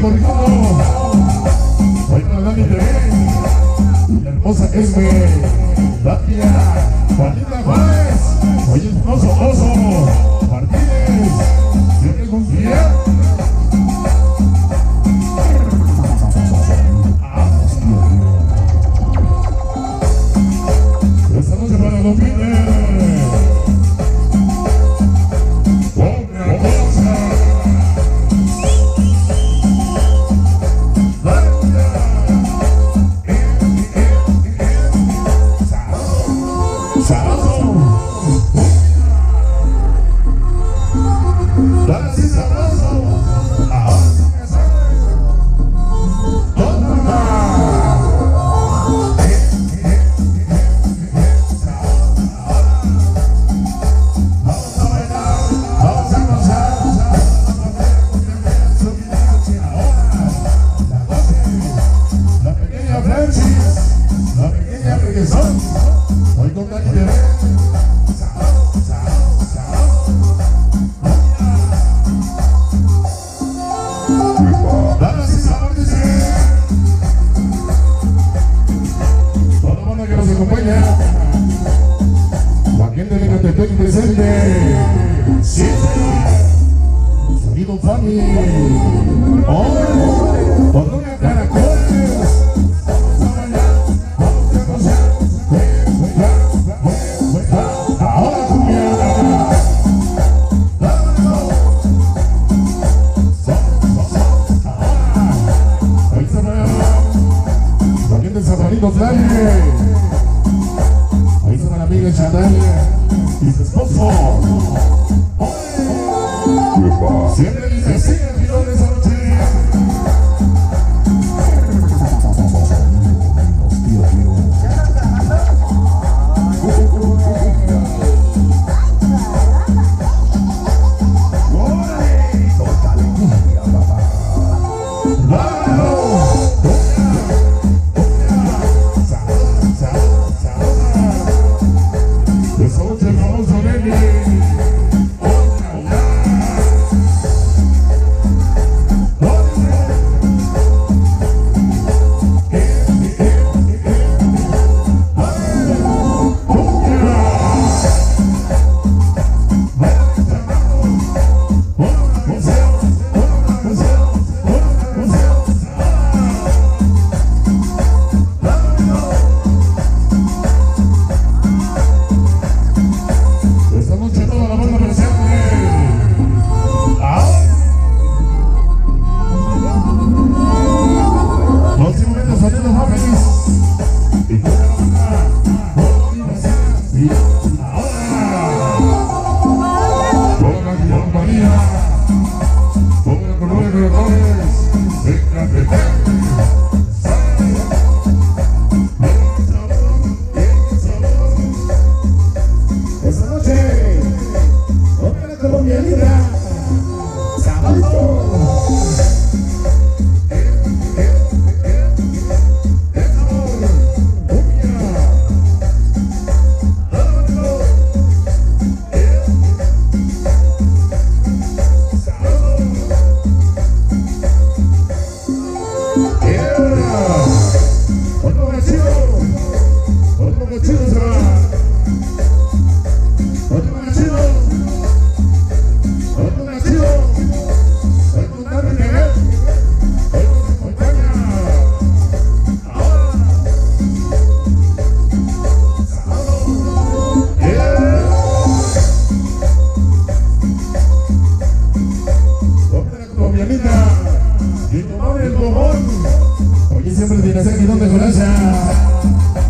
con todo. Hoy para Dani TV, la hermosa Esme, Tapia, Juanita Juárez, hoy el famoso Oso Martínez, siempre confía. Esta noche para los Pines. Hoy con Dani TV. Damas y sabores, toda la banda que nos acompaña. Joaquín de Ecatepec presente. Sí, sonido Fanny. Por una Caracoles. Ahí está la amiga Chanel y su esposo. Siempre dice sí, el final de esa noche. Esta noche, otra la colombianita, sábado. Y tomar el bobón. Oye, siempre tienes aquí donde coraza.